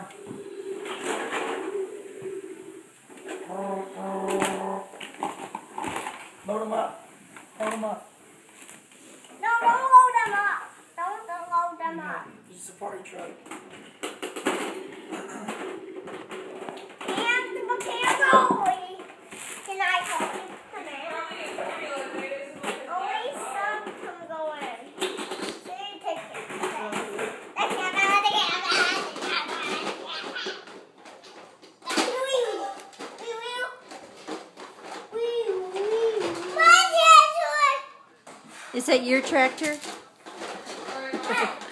arm. Load them up. Hold them up. No, don't load them up. Don't load them up. This is a party truck. And the candle. Can I hold it? Come in. Only some can go in. So you take it. Is that your tractor?